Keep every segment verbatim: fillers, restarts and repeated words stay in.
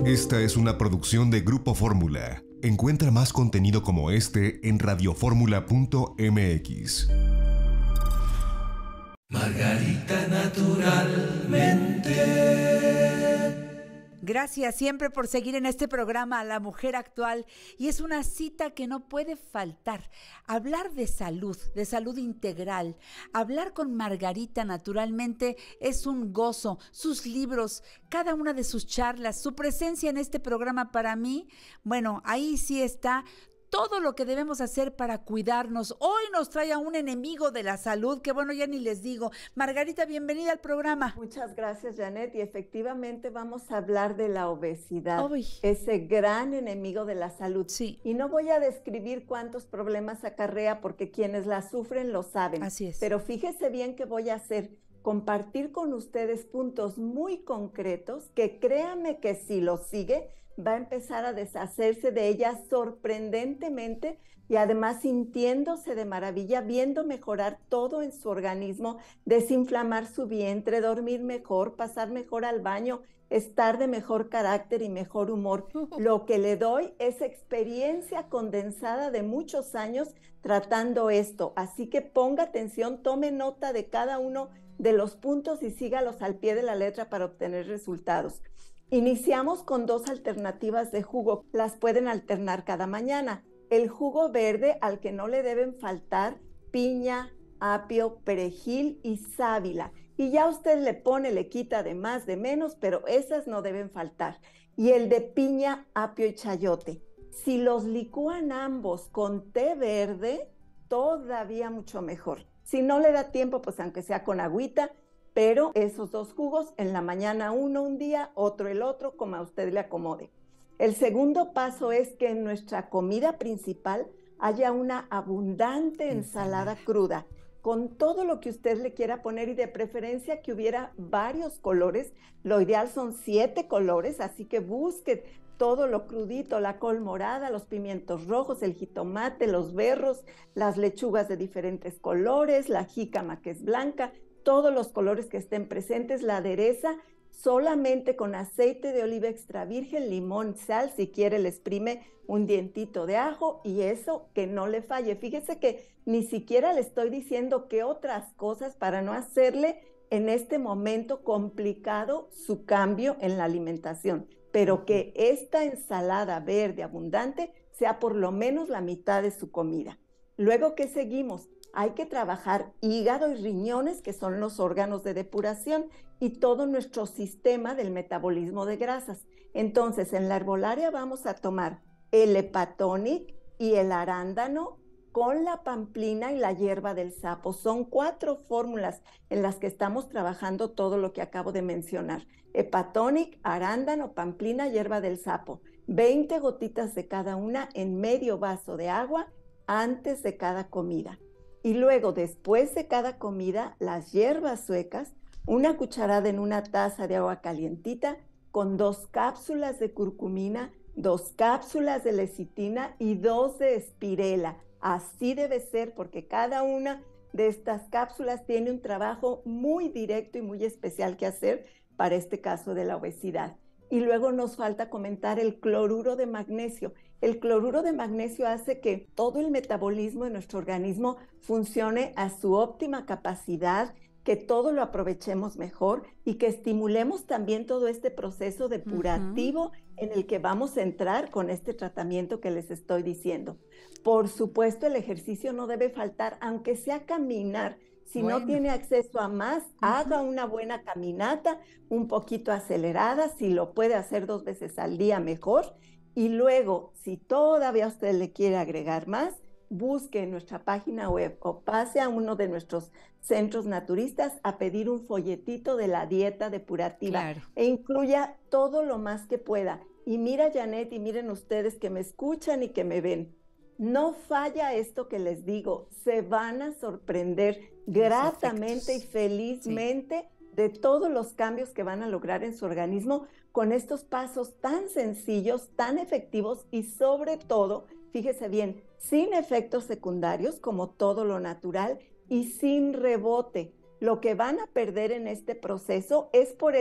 Esta es una producción de Grupo Fórmula. Encuentra más contenido como este en radioformula punto m x. Margarita naturalmente. Gracias siempre por seguir en este programa La Mujer Actual, y es una cita que no puede faltar. Hablar de salud, de salud integral, hablar con Margarita naturalmente es un gozo. Sus libros, cada una de sus charlas, su presencia en este programa para mí, bueno, ahí sí está todo lo que debemos hacer para cuidarnos. Hoy nos trae a un enemigo de la salud, que bueno, ya ni les digo. Margarita, bienvenida al programa. Muchas gracias, Janet, y efectivamente vamos a hablar de la obesidad, Uy. ese gran enemigo de la salud. Sí. Y no voy a describir cuántos problemas acarrea, porque quienes la sufren lo saben. Así es. Pero fíjese bien que voy a hacer, compartir con ustedes puntos muy concretos que créanme que si los sigue, va a empezar a deshacerse de ella sorprendentemente y además sintiéndose de maravilla, viendo mejorar todo en su organismo, desinflamar su vientre, dormir mejor, pasar mejor al baño, estar de mejor carácter y mejor humor. Lo que le doy es experiencia condensada de muchos años tratando esto, así que ponga atención, tome nota de cada uno de los puntos y sígalos al pie de la letra para obtener resultados. Iniciamos con dos alternativas de jugo. Las pueden alternar cada mañana. El jugo verde, al que no le deben faltar piña, apio, perejil y sábila. Y ya usted le pone, le quita de más, de menos, pero esas no deben faltar. Y el de piña, apio y chayote. Si los licúan ambos con té verde, todavía mucho mejor. Si no le da tiempo, pues aunque sea con agüita, pero esos dos jugos, en la mañana uno un día, otro el otro, como a usted le acomode. El segundo paso es que en nuestra comida principal haya una abundante ensalada cruda, con todo lo que usted le quiera poner y de preferencia que hubiera varios colores. Lo ideal son siete colores, así que busque todo lo crudito, la col morada, los pimientos rojos, el jitomate, los berros, las lechugas de diferentes colores, la jícama que es blanca, todos los colores que estén presentes, la adereza solamente con aceite de oliva extra virgen, limón, sal, si quiere le exprime un dientito de ajo y eso que no le falle. Fíjese que ni siquiera le estoy diciendo qué otras cosas para no hacerle en este momento complicado su cambio en la alimentación, pero que esta ensalada verde abundante sea por lo menos la mitad de su comida. Luego, ¿qué seguimos? Hay que trabajar hígado y riñones, que son los órganos de depuración, y todo nuestro sistema del metabolismo de grasas. Entonces, en la herbolaria vamos a tomar el hepatonic y el arándano con la pamplina y la hierba del sapo. Son cuatro fórmulas en las que estamos trabajando todo lo que acabo de mencionar. Hepatonic, arándano, pamplina, hierba del sapo. veinte gotitas de cada una en medio vaso de agua antes de cada comida. Y luego, después de cada comida, las hierbas suecas, una cucharada en una taza de agua calientita con dos cápsulas de curcumina, dos cápsulas de lecitina y dos de espirela. Así debe ser porque cada una de estas cápsulas tiene un trabajo muy directo y muy especial que hacer para este caso de la obesidad. Y luego nos falta comentar el cloruro de magnesio. El cloruro de magnesio hace que todo el metabolismo de nuestro organismo funcione a su óptima capacidad, que todo lo aprovechemos mejor y que estimulemos también todo este proceso depurativo uh-huh. en el que vamos a entrar con este tratamiento que les estoy diciendo. Por supuesto, el ejercicio no debe faltar, aunque sea caminar. Si bueno. no tiene acceso a más, uh-huh. haga una buena caminata, un poquito acelerada, si lo puede hacer dos veces al día, mejor. Y luego, si todavía usted le quiere agregar más, busque en nuestra página web o pase a uno de nuestros centros naturistas a pedir un folletito de la dieta depurativa claro. e incluya todo lo más que pueda. Y mira, Janet, y miren ustedes que me escuchan y que me ven, no falla esto que les digo, se van a sorprender gratamente y felizmente sí. de todos los cambios que van a lograr en su organismo con estos pasos tan sencillos, tan efectivos y sobre todo, fíjese bien, sin efectos secundarios como todo lo natural y sin rebote. Lo que van a perder en este proceso es por el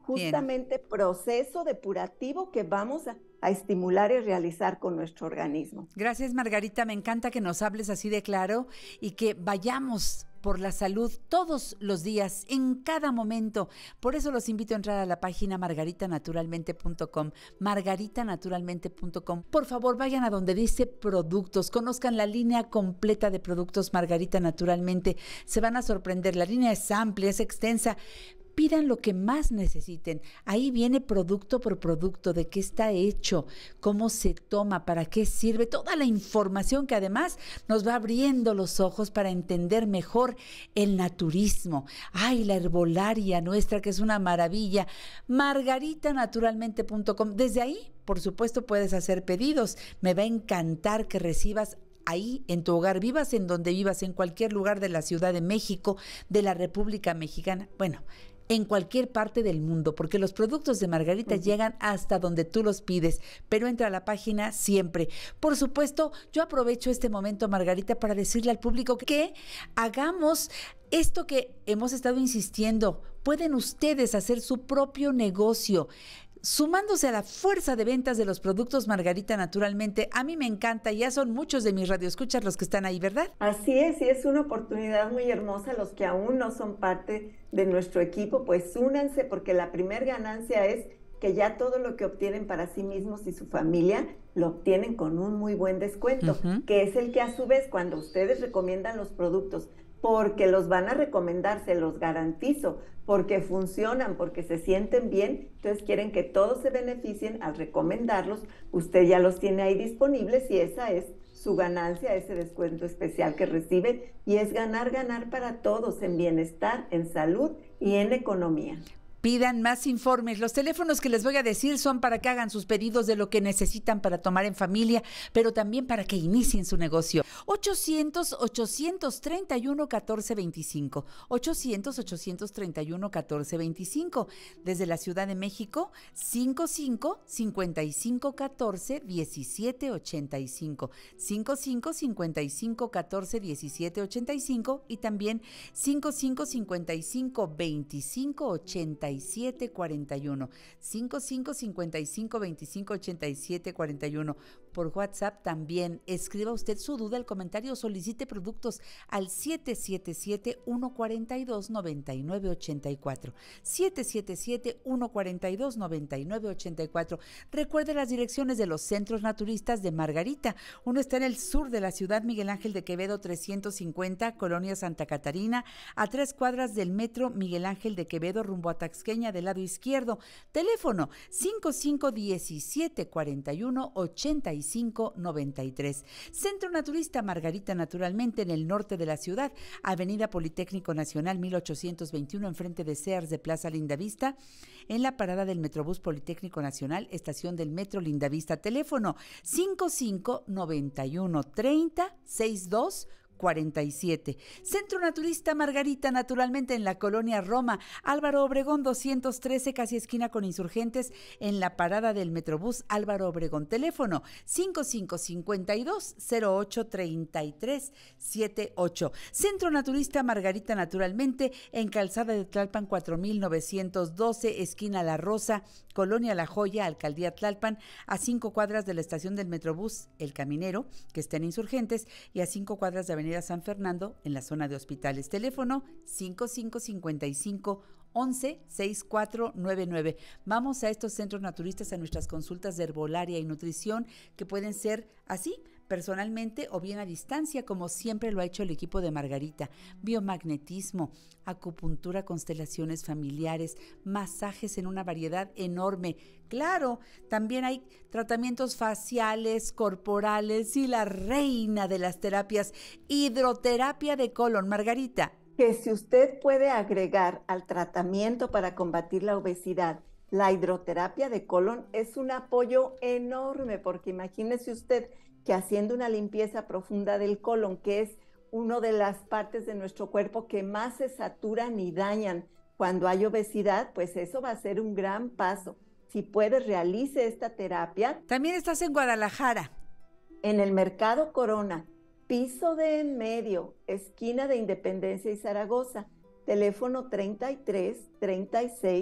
justamente Bien. proceso depurativo que vamos a, a estimular y realizar con nuestro organismo. Gracias, Margarita, me encanta que nos hables así de claro y que vayamos por la salud todos los días, en cada momento. Por eso los invito a entrar a la página margarita naturalmente punto com, margarita naturalmente punto com. Por favor, vayan a donde dice productos, conozcan la línea completa de productos Margarita Naturalmente. Se van a sorprender, la línea es amplia, es extensa. Pidan lo que más necesiten. Ahí viene producto por producto, de qué está hecho, cómo se toma, para qué sirve, toda la información que además nos va abriendo los ojos para entender mejor el naturismo. Ay, la herbolaria nuestra, que es una maravilla. margarita naturalmente punto com. Desde ahí, por supuesto, puedes hacer pedidos. Me va a encantar que recibas ahí en tu hogar, vivas en donde vivas, en cualquier lugar de la Ciudad de México, de la República Mexicana. Bueno, en cualquier parte del mundo, porque los productos de Margarita uh-huh. llegan hasta donde tú los pides, pero entra a la página siempre. Por supuesto, yo aprovecho este momento, Margarita, para decirle al público que hagamos esto que hemos estado insistiendo. Pueden ustedes hacer su propio negocio, sumándose a la fuerza de ventas de los productos Margarita Naturalmente. A mí me encanta, ya son muchos de mis radioescuchas los que están ahí, ¿verdad? Así es, y es una oportunidad muy hermosa. Los que aún no son parte de nuestro equipo, pues únanse, porque la primer ganancia es que ya todo lo que obtienen para sí mismos y su familia lo obtienen con un muy buen descuento, uh-huh. que es el que a su vez, cuando ustedes recomiendan los productos, porque los van a recomendar, se los garantizo, porque funcionan, porque se sienten bien, entonces quieren que todos se beneficien al recomendarlos. Usted ya los tiene ahí disponibles y esa es su ganancia, ese descuento especial que reciben, y es ganar, ganar para todos, en bienestar, en salud y en economía. Pidan más informes. Los teléfonos que les voy a decir son para que hagan sus pedidos de lo que necesitan para tomar en familia, pero también para que inicien su negocio. ochocientos, ochocientos treinta y uno, catorce veinticinco. ochocientos, ochocientos treinta y uno, catorce veinticinco. Desde la Ciudad de México, cincuenta y cinco, cincuenta y cinco, catorce, diecisiete, ochenta y cinco. cincuenta y cinco, cincuenta y cinco, catorce, diecisiete, ochenta y cinco. Y también cincuenta y cinco, cincuenta y cinco, veinticinco, ochenta y siete, cuarenta y uno. cincuenta y cinco, cincuenta y cinco, veinticinco, ochenta y siete, cuarenta y uno. Por WhatsApp también. Escriba usted su duda, el comentario, solicite productos al siete siete siete, uno cuatro dos, nueve nueve ocho cuatro. siete siete siete, uno cuatro dos, nueve nueve ocho cuatro. Recuerde las direcciones de los centros naturistas de Margarita. Uno está en el sur de la ciudad, Miguel Ángel de Quevedo trescientos cincuenta, Colonia Santa Catarina, a tres cuadras del metro Miguel Ángel de Quevedo, rumbo a Taxqueña, del lado izquierdo. Teléfono cincuenta y cinco, diecisiete, cuarenta y uno, ochenta y cinco, noventa y tres. Centro Naturista Margarita Naturalmente, en el norte de la ciudad, Avenida Politécnico Nacional mil ochocientos veintiuno, enfrente de Sears de Plaza Lindavista, en la parada del Metrobús Politécnico Nacional, estación del Metro Lindavista. Teléfono cincuenta y cinco, noventa y uno, treinta, sesenta y dos, cuarenta y siete. Centro Naturista Margarita Naturalmente, en la colonia Roma, Álvaro Obregón doscientos trece, casi esquina con Insurgentes, en la parada del Metrobús Álvaro Obregón. Teléfono cincuenta y cinco, cincuenta y dos, cero ocho, treinta y tres, setenta y ocho. Centro Naturista Margarita Naturalmente, en Calzada de Tlalpan cuatro mil novecientos doce, esquina La Rosa, colonia La Joya, Alcaldía Tlalpan, a cinco cuadras de la estación del Metrobús El Caminero, que está en Insurgentes, y a cinco cuadras de Avenida San Fernando, en la zona de hospitales. Teléfono cincuenta y cinco, cincuenta y cinco, once, sesenta y cuatro noventa y nueve. Vamos a estos centros naturistas a nuestras consultas de herbolaria y nutrición, que pueden ser así, personalmente o bien a distancia, como siempre lo ha hecho el equipo de Margarita. Biomagnetismo, acupuntura, constelaciones familiares, masajes en una variedad enorme. Claro, también hay tratamientos faciales, corporales y la reina de las terapias, hidroterapia de colon. Margarita, que si usted puede agregar al tratamiento para combatir la obesidad la hidroterapia de colon, es un apoyo enorme, porque imagínese usted que haciendo una limpieza profunda del colon, que es una de las partes de nuestro cuerpo que más se saturan y dañan cuando hay obesidad, pues eso va a ser un gran paso. Si puede, realice esta terapia. También estás en Guadalajara. En el Mercado Corona, piso de en medio, esquina de Independencia y Zaragoza. Teléfono treinta y tres, treinta y seis,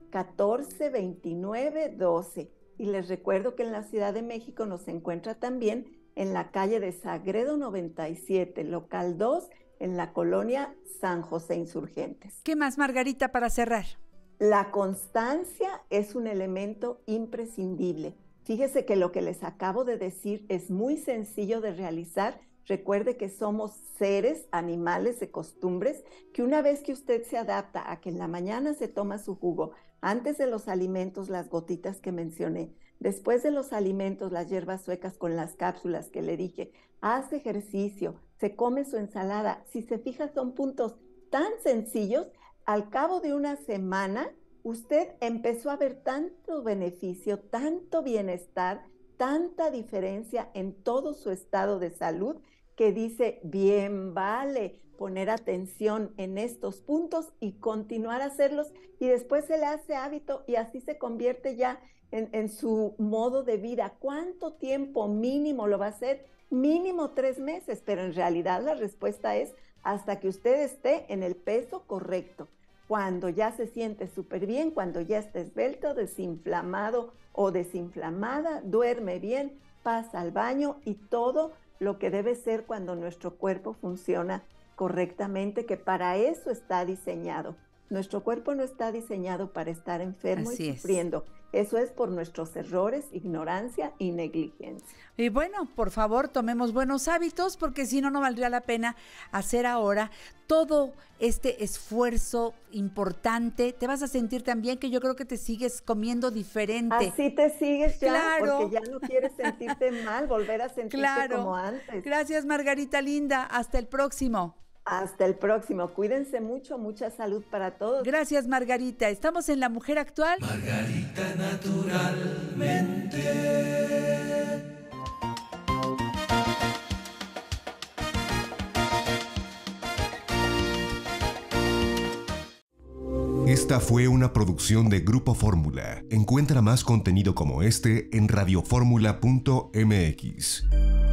catorce veintinueve doce. Y les recuerdo que en la Ciudad de México nos encuentra también en la calle de Sagredo noventa y siete, local dos, en la colonia San José Insurgentes. ¿Qué más, Margarita, para cerrar? La constancia es un elemento imprescindible. Fíjese que lo que les acabo de decir es muy sencillo de realizar. Recuerde que somos seres, animales de costumbres, que una vez que usted se adapta a que en la mañana se toma su jugo, antes de los alimentos las gotitas que mencioné, después de los alimentos las hierbas suecas con las cápsulas que le dije, hace ejercicio, se come su ensalada, si se fija son puntos tan sencillos, al cabo de una semana usted empezó a ver tanto beneficio, tanto bienestar, tanta diferencia en todo su estado de salud, que dice, bien vale poner atención en estos puntos y continuar a hacerlos, y después se le hace hábito y así se convierte ya en, en su modo de vida. ¿Cuánto tiempo mínimo lo va a hacer? Mínimo tres meses, pero en realidad la respuesta es hasta que usted esté en el peso correcto. Cuando ya se siente súper bien, cuando ya está esbelto, desinflamado o desinflamada, duerme bien, pasa al baño y todo lo que debe ser cuando nuestro cuerpo funciona correctamente, que para eso está diseñado. Nuestro cuerpo no está diseñado para estar enfermo Así y sufriendo. Es. Eso es por nuestros errores, ignorancia y negligencia. Y bueno, por favor, tomemos buenos hábitos, porque si no, no valdría la pena hacer ahora todo este esfuerzo importante. Te vas a sentir también que yo creo que te sigues comiendo diferente. Así te sigues ya, claro. Porque ya no quieres sentirte mal, volver a sentirte claro. como antes. Gracias, Margarita linda. Hasta el próximo. Hasta el próximo. Cuídense mucho, mucha salud para todos. Gracias, Margarita. Estamos en La Mujer Actual. Margarita naturalmente. Esta fue una producción de Grupo Fórmula. Encuentra más contenido como este en radioformula punto m x.